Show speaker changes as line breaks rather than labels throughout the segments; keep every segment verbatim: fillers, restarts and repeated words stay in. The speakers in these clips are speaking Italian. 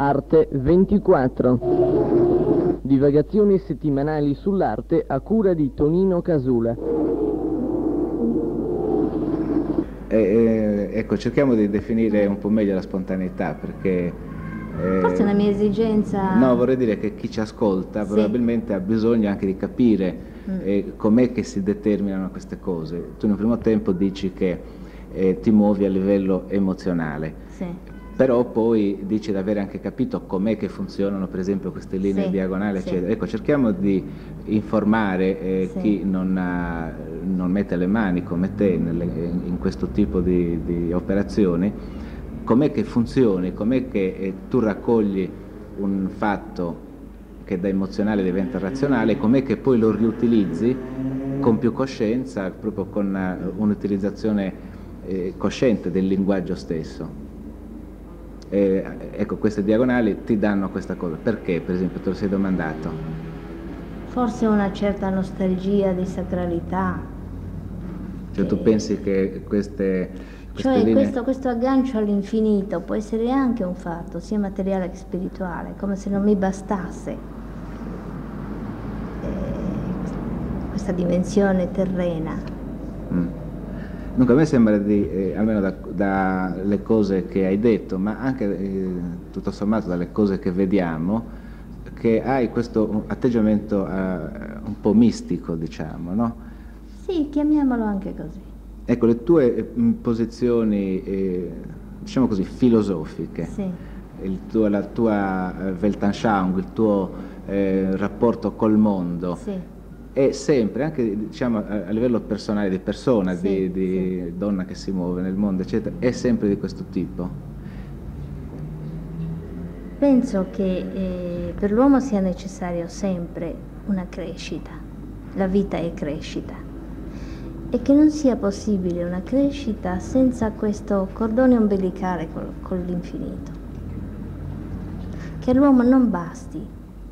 Arte ventiquattro. Divagazioni settimanali sull'arte a cura di Tonino Casula.
Eh, eh, ecco, cerchiamo di definire un po' meglio la spontaneità, perché... Eh,
Forse è una mia esigenza...
No, vorrei dire che chi ci ascolta sì. probabilmente ha bisogno anche di capire mm. eh, com'è che si determinano queste cose. Tu nel primo tempo dici che eh, ti muovi a livello emozionale.
Sì.
Però poi dici di aver anche capito com'è che funzionano per esempio queste linee
sì,
diagonali,
sì.
eccetera. Ecco, cerchiamo di informare eh,
sì.
chi non, ha, non mette le mani come te nelle, in questo tipo di, di operazioni, com'è che funzioni, com'è che eh, tu raccogli un fatto che da emozionale diventa razionale, com'è che poi lo riutilizzi con più coscienza, proprio con uh, un'utilizzazione eh, cosciente del linguaggio stesso. Eh, ecco, queste diagonali ti danno questa cosa. Perché, per esempio, te lo sei domandato?
Forse una certa nostalgia di sacralità.
Cioè che... tu pensi che queste, queste
cioè
linee...
questo, questo aggancio all'infinito può essere anche un fatto, sia materiale che spirituale, come se non mi bastasse eh, questa dimensione terrena.
Mm. Dunque a me sembra di, eh, almeno dalle da cose che hai detto, ma anche eh, tutto sommato dalle cose che vediamo, che hai questo atteggiamento eh, un po' mistico, diciamo, no?
Sì, chiamiamolo anche così.
Ecco, le tue eh, posizioni, eh, diciamo così, filosofiche,
sì.
il tuo, la tua eh, Weltanschauung, il tuo eh, rapporto col mondo,
sì.
è sempre, anche diciamo, a livello personale, di persona,
sì,
di, di sì. donna che si muove nel mondo, eccetera, è sempre di questo tipo?
Penso che eh, per l'uomo sia necessario sempre una crescita, la vita è crescita, e che non sia possibile una crescita senza questo cordone ombelicale con, con l'infinito, che all'uomo non basti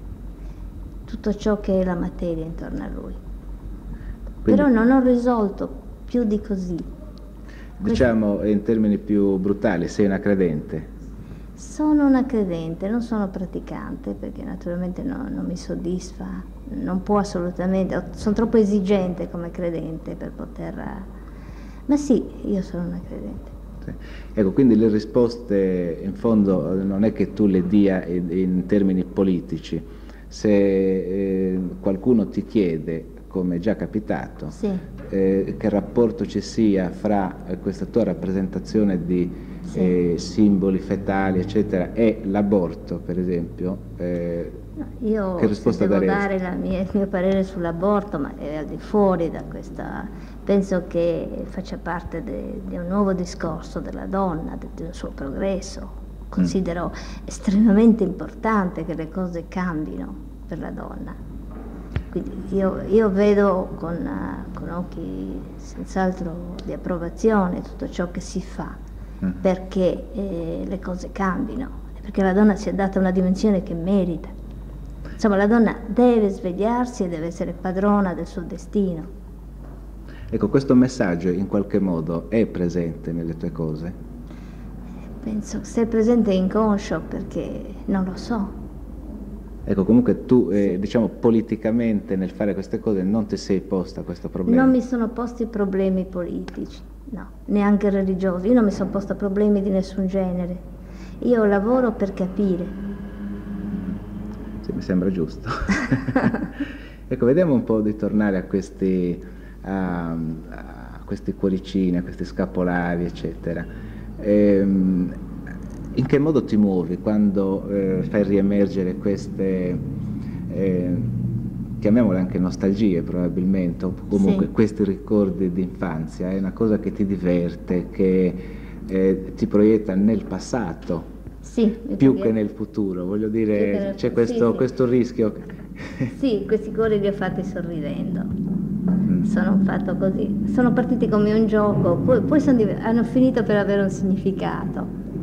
tutto ciò che è la materia intorno a lui. Quindi, però non ho risolto più di così.
Diciamo Questo... in termini più brutali, sei una credente?
Sono una credente, non sono praticante, perché naturalmente no, non mi soddisfa, non può assolutamente, sono troppo esigente come credente per poter... Ma sì, io sono una credente.
Sì. Ecco, quindi le risposte in fondo non è che tu le dia in, in termini politici. Se eh, qualcuno ti chiede, come è già capitato,
sì.
eh, che rapporto ci sia fra eh, questa tua rappresentazione di
sì.
eh, simboli fetali, eccetera, e l'aborto, per esempio, eh,
no, io
che risposta
devo
daresti?
dare la mia, il mio parere sull'aborto, ma è al di fuori da questa... Penso che faccia parte di un nuovo discorso della donna, del suo progresso. Considero mm. estremamente importante che le cose cambino per la donna. Quindi io, io vedo con, uh, con occhi senz'altro di approvazione tutto ciò che si fa mm. perché eh, le cose cambino, perché la donna si è data una dimensione che merita. Insomma, la donna deve svegliarsi e deve essere padrona del suo destino.
Ecco, questo messaggio in qualche modo è presente nelle tue cose?
Penso che sia presente inconscio, perché non lo so.
Ecco, comunque tu, eh, sì. diciamo, politicamente nel fare queste cose non ti sei posta questo problema?
Non mi sono posti problemi politici, no, neanche religiosi. Io non mi sono posta problemi di nessun genere. Io lavoro per capire.
Sì, mi sembra giusto. Ecco, vediamo un po' di tornare a questi, a, a questi cuoricini, a questi scapolari, eccetera. Ehm, in che modo ti muovi quando eh, fai riemergere queste, eh, chiamiamole anche nostalgie probabilmente, o comunque sì. questi ricordi di infanzia? È una cosa che ti diverte, che eh, ti proietta nel passato,
sì,
più che nel futuro, voglio dire, c'è questo,
sì, sì.
questo rischio?
Sì, questi cuori li ho fatti sorridendo. Sono fatto così, sono partiti come un gioco, poi, poi sono hanno finito per avere un significato,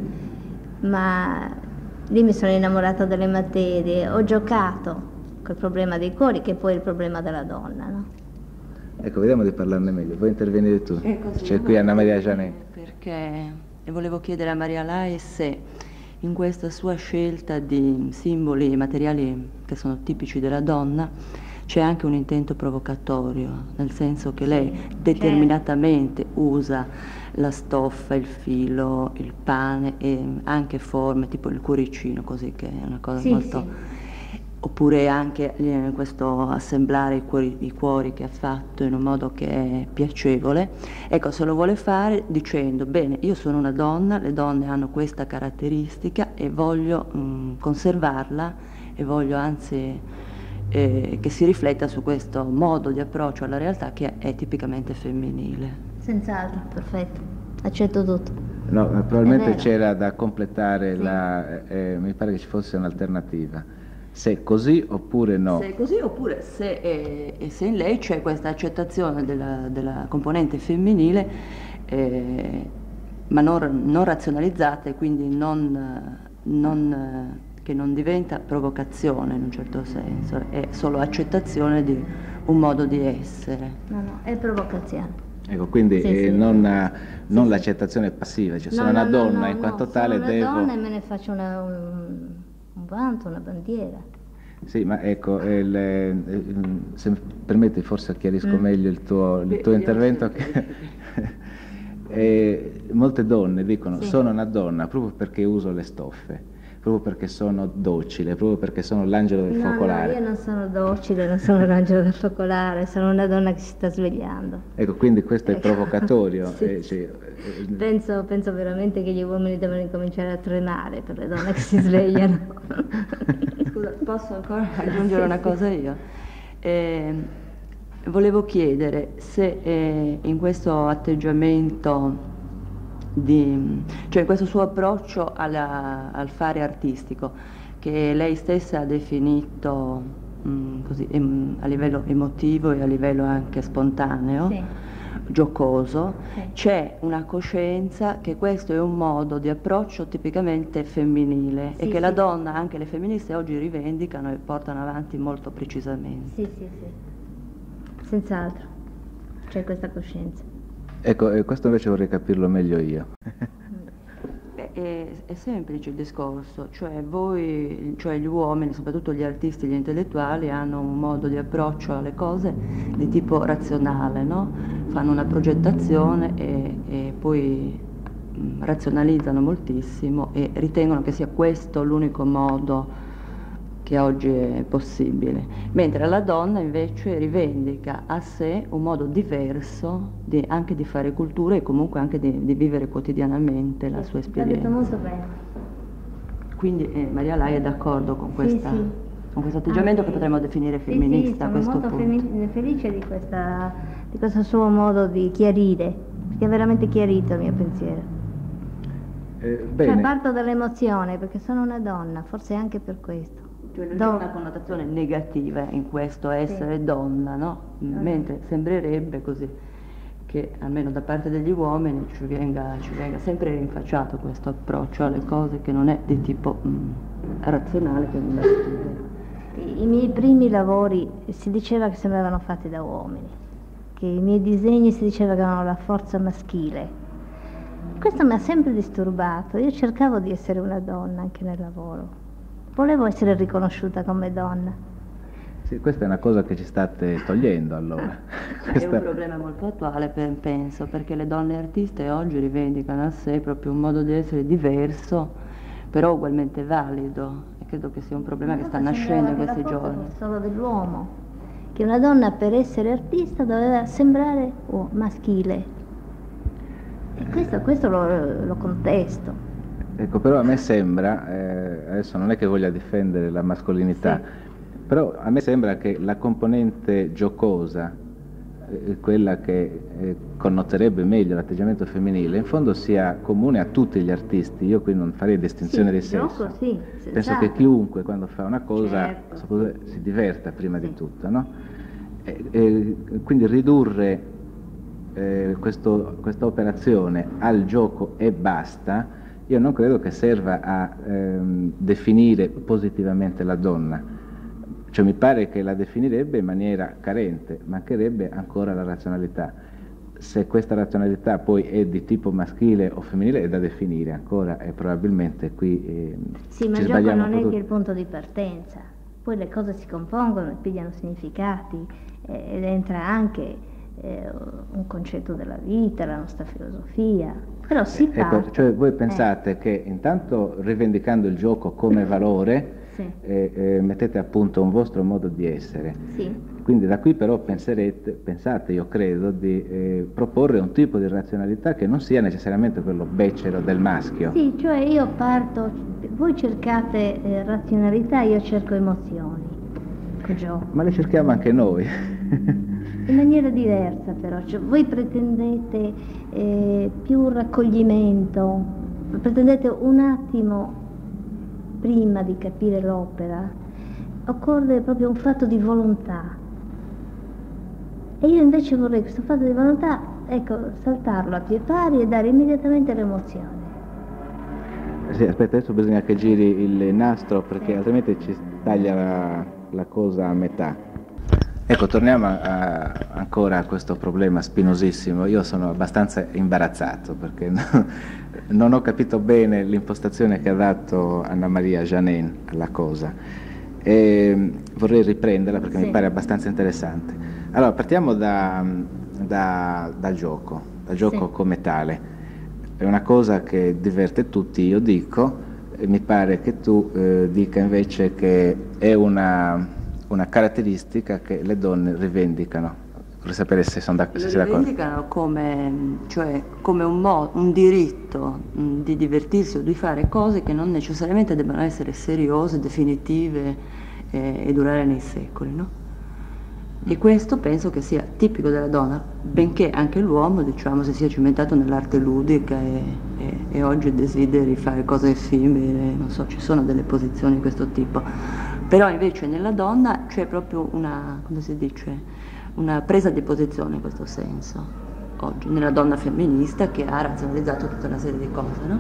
ma lì mi sono innamorata delle materie, ho giocato col problema dei cuori, che poi è il problema della donna, no?
Ecco, vediamo di parlarne meglio, vuoi intervenire tu?
Ecco,
c'è qui Anna Maria Gianè.
Perché volevo chiedere a Maria Lai se in questa sua scelta di simboli e materiali che sono tipici della donna c'è anche un intento provocatorio, nel senso che lei determinatamente usa la stoffa, il filo, il pane e anche forme tipo il cuoricino, così, che è una cosa
Sì,
molto...
sì.
Oppure anche eh, questo assemblare i cuori, i cuori che ha fatto in un modo che è piacevole. Ecco, se lo vuole fare dicendo, bene, io sono una donna, le donne hanno questa caratteristica e voglio mh, conservarla e voglio anzi eh, che si rifletta su questo modo di approccio alla realtà che è tipicamente femminile.
Senz'altro, perfetto, accetto tutto.
No, probabilmente
vero.
c'era da completare,
Sì.
la, eh, mi pare che ci fosse un'alternativa. Se è così oppure no.
Se è così oppure se, eh, se in lei c'è questa accettazione della, della componente femminile, eh, ma non, non razionalizzata e quindi non, non, che non diventa provocazione in un certo senso, è solo accettazione di un modo di essere.
No, no, è provocazione.
Ecco, quindi
Sì,
eh,
sì.
non, non
sì.
l'accettazione passiva, cioè
No,
sono
no,
una
no,
donna
no,
in
no,
quanto tale
sono
devo...
una donna e me ne faccio una, un, un vanto, una bandiera.
Sì, ma ecco, il, eh, se mi permetti forse chiarisco
Mm.
meglio il tuo, il tuo
Sì,
intervento. Che, eh, molte donne dicono
Sì.
sono una donna proprio perché uso le stoffe, proprio perché sono docile, proprio perché sono l'angelo del
No,
focolare.
no, io non sono docile, non sono l'angelo del focolare, sono una donna che si sta svegliando.
Ecco, quindi questo è
Ecco.
provocatorio.
Sì.
eh, sì, eh,
Penso, penso veramente che gli uomini devono incominciare a tremare per le donne che si svegliano.
Scusa, posso ancora aggiungere una cosa io? Eh, volevo chiedere se eh, in questo atteggiamento, di, cioè in questo suo approccio alla- al fare artistico, che lei stessa ha definito mh, così, em- a livello emotivo e a livello anche spontaneo,
Sì.
giocoso,
Sì.
c'è una coscienza che questo è un modo di approccio tipicamente femminile e
Sì,
che la
sì.
donna, anche le femministe oggi rivendicano e portano avanti molto precisamente.
Sì, sì, sì. Senz'altro. C'è questa coscienza.
ecco, eh, questo invece vorrei capirlo meglio io.
Beh, È, è semplice il discorso, cioè voi, cioè gli uomini, soprattutto gli artisti, gli intellettuali, hanno un modo di approccio alle cose di tipo razionale, no? Fanno una progettazione e, e poi mh, razionalizzano moltissimo e ritengono che sia questo l'unico modo che oggi è possibile, mentre la donna invece rivendica a sé un modo diverso di, anche di fare cultura e comunque anche di, di vivere quotidianamente la sua
L'ha detto
esperienza.
molto bene.
Quindi eh, Maria Lai è d'accordo con, questa,
Sì, sì.
con questo atteggiamento
Anche-
che potremmo definire
sì,
femminista
sì,
a questo
sono molto
punto.
femi- felice di, questa, di questo suo modo di chiarire, perché ha veramente chiarito il mio pensiero.
Eh,
Cioè
bene,
parto dall'emozione, perché sono una donna, forse anche per questo.
Cioè non
Do-
c'è una connotazione negativa in questo essere
Sì.
donna, no? Mentre sembrerebbe così che almeno da parte degli uomini ci venga, ci venga sempre rinfacciato questo approccio alle cose che non è di tipo mm, razionale, che non è
I miei primi lavori si diceva che sembravano fatti da uomini, che i miei disegni si diceva che avevano la forza maschile. Questo mi ha sempre disturbato, io cercavo di essere una donna anche nel lavoro, volevo essere riconosciuta come donna.
sì, questa è una cosa che ci state togliendo allora.
È
Questa-
un problema molto attuale, pe- penso, perché le donne artiste oggi rivendicano a sé proprio un modo di essere diverso, però ugualmente valido, e credo che sia un problema che sta
Una volta
nascendo in
sembrava
questi
che la forza
giorni.
fosse solo dell'uomo, che una donna per essere artista doveva sembrare oh, maschile. E questo, questo lo, lo contesto.
Ecco, però a me sembra, eh, adesso non è che voglia difendere la mascolinità, però a me sembra che la componente giocosa, eh, quella che eh, connoterebbe meglio l'atteggiamento femminile, in fondo sia comune a tutti gli artisti. Io qui non farei distinzione
Sì,
di
il
sesso.
gioco, sì,
Penso
senz'altro.
che chiunque quando fa una cosa
Certo.
soprattutto, si diverta prima
Sì.
di tutto, no? E, e quindi ridurre eh, questo- questa operazione al gioco e basta, io non credo che serva a ehm, definire positivamente la donna. Cioè mi pare che la definirebbe in maniera carente, mancherebbe ancora la razionalità. se questa razionalità poi è di tipo maschile o femminile è da definire ancora, e probabilmente qui eh,
sì, ma
ci
il gioco
sbagliamo
non è
tutto.
che il punto di partenza, poi le cose si compongono e pigliano significati eh, ed entra anche eh, un concetto della vita, la nostra filosofia, però si parte.
Ecco, cioè voi pensate
eh.
che intanto rivendicando il gioco come valore
Sì.
eh, eh, mettete a punto un vostro modo di essere.
Sì.
Quindi da qui però penserete, pensate, io credo, di eh, proporre un tipo di razionalità che non sia necessariamente quello becero del maschio.
Sì, cioè io parto, voi cercate eh, razionalità, io cerco emozioni, col gioco.
Ma le cerchiamo anche noi.
In maniera diversa però, cioè, voi pretendete eh, più raccoglimento, pretendete un attimo prima di capire l'opera, occorre proprio un fatto di volontà. E io invece vorrei questo fatto di volontà, ecco, saltarlo a pie pari e dare immediatamente l'emozione.
Sì, aspetta, adesso bisogna che giri il nastro perché
Sì.
altrimenti ci taglia la, la cosa a metà. Ecco, torniamo a, a, ancora a questo problema spinosissimo. Io sono abbastanza imbarazzato perché no, non ho capito bene l'impostazione che ha dato Anna Maria Jeannin alla cosa. E vorrei riprenderla perché
Sì.
mi pare abbastanza interessante. Allora, partiamo da, da, dal gioco, dal gioco
Sì.
come tale. È una cosa che diverte tutti, io dico, e mi pare che tu eh, dica invece che è una, una caratteristica che le donne rivendicano. Vorrei sapere se, sono da, se
Lo
sei d'accordo.
rivendicano come, cioè, come un, mo- un diritto mh, di divertirsi o di fare cose che non necessariamente debbano essere seriose, definitive eh, e durare nei secoli, no? E questo penso che sia tipico della donna, benché anche l'uomo, diciamo, si sia cimentato nell'arte ludica e, e, e oggi desideri fare cose effimere, non so, ci sono delle posizioni di questo tipo. Però invece nella donna c'è proprio una, come si dice, una presa di posizione in questo senso, oggi, nella donna femminista che ha razionalizzato tutta una serie di cose, no?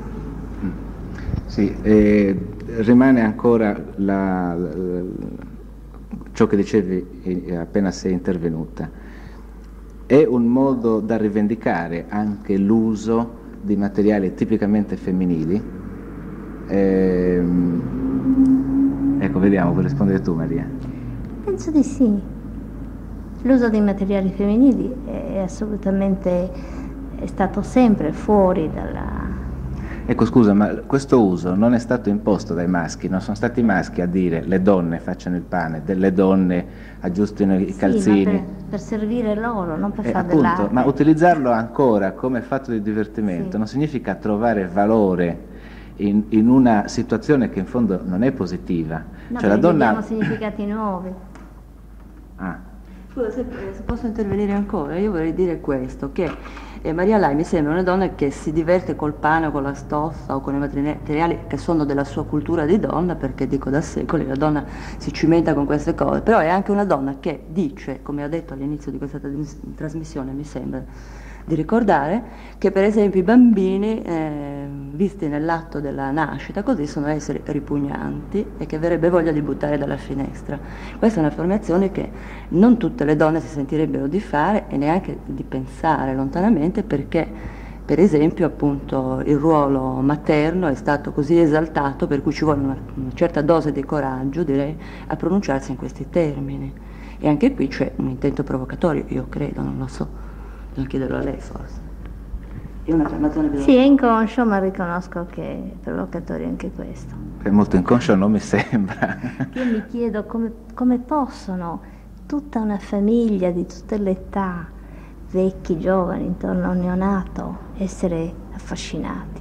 Sì, eh, rimane ancora la, la, ciò che dicevi appena sei intervenuta. È un modo da rivendicare anche l'uso di materiali tipicamente femminili? Eh, ecco, vediamo, vuoi rispondere tu, Maria?
Penso di sì. L'uso dei materiali femminili è assolutamente, è stato sempre fuori dalla...
Ecco, scusa, ma questo uso non è stato imposto dai maschi, non sono stati i maschi a dire le donne facciano il pane, le donne aggiustino i
Sì,
calzini.
ma per, per servire loro, non per
Eh,
fare
appunto,
dell'arte.
ma utilizzarlo ancora come fatto di divertimento
Sì.
non significa trovare valore in, in una situazione che in fondo non è positiva.
No,
Cioè la
perché
donna...
abbiamo significati nuovi.
Ah,
Scusa, se, se posso intervenire ancora, io vorrei dire questo, che eh, Maria Lai mi sembra una donna che si diverte col pane o con la stoffa o con i materiali che sono della sua cultura di donna, perché dico da secoli la donna si cimenta con queste cose, però è anche una donna che dice, come ha detto all'inizio di questa tras- trasmissione, mi sembra di ricordare, che per esempio i bambini eh, visti nell'atto della nascita così sono esseri ripugnanti e che verrebbe voglia di buttare dalla finestra. Questa è un'affermazione che non tutte le donne si sentirebbero di fare e neanche di pensare lontanamente, perché per esempio appunto il ruolo materno è stato così esaltato per cui ci vuole una, una certa dose di coraggio, direi, a pronunciarsi in questi termini. E anche qui c'è un intento provocatorio, io credo, non lo so. Non chiederlo a lei forse. È un'affermazione di...
Sì, è inconscio, ma riconosco che è provocatorio anche questo.
è molto inconscio, non mi sembra.
Io mi chiedo come, come possono tutta una famiglia di tutte le età, vecchi, giovani, intorno a un neonato, essere affascinati.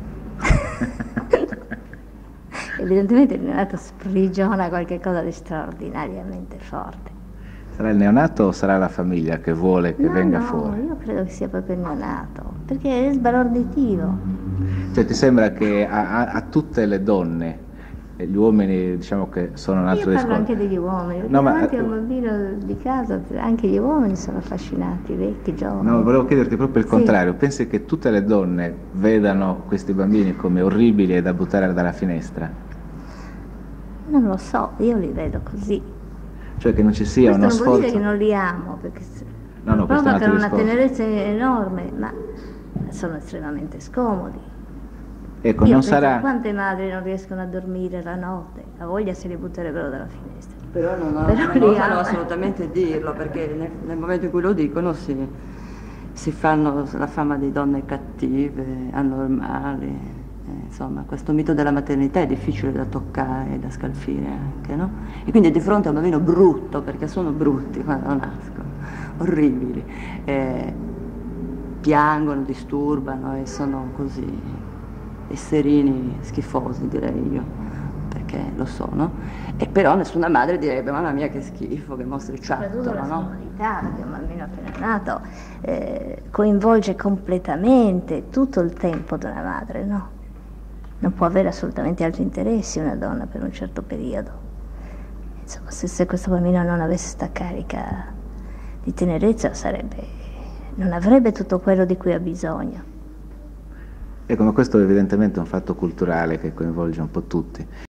Evidentemente il neonato sprigiona qualche cosa di straordinariamente forte.
Sarà il neonato o sarà la famiglia che vuole che
no,
venga
no,
fuori?
io credo che sia proprio il neonato, perché è sbalorditivo.
Cioè ti sembra che a, a, a tutte le donne, e gli uomini diciamo che sono un altro
Io parlo
discorso.
anche degli uomini, perché
No, ma-
davanti a un bambino di casa anche gli uomini sono affascinati, vecchi, giovani.
No, volevo chiederti proprio il
Sì.
contrario. Pensi che tutte le donne vedano questi bambini come orribili e da buttare dalla finestra?
Non lo so, io li vedo così.
Cioè che non ci sia
Questo
uno
non vuol dire
sforzo...
che non li amo, perché se-
No, No, no, questo è un altro
provocano una
discorso.
tenerezza enorme, ma sono estremamente scomodi.
Ecco,
Io
non
penso
sarà...
quante madri non riescono a dormire la notte, a voglia se li butterebbero dalla finestra.
Però non, ho,
Però
non
li
osano
ama.
assolutamente dirlo, perché nel, nel momento in cui lo dicono si, si fanno la fama di donne cattive, anormali, eh, insomma questo mito della maternità è difficile da toccare, da scalfire anche, no? E quindi di fronte a un bambino brutto, perché sono brutti quando nascono, orribili, eh, piangono, disturbano e sono così esserini schifosi, direi io, perché lo sono, e però nessuna madre direbbe mamma mia che schifo, che mostriciattolo,
Soprattutto la
no?
sonorità, perché un bambino appena nato eh, coinvolge completamente tutto il tempo di una madre, no? Non può avere assolutamente altri interessi una donna per un certo periodo. Insomma, se, se questo bambino non avesse sta carica di tenerezza sarebbe, non avrebbe tutto quello di cui ha bisogno.
Ecco, ma questo evidentemente è un fatto culturale che coinvolge un po' tutti.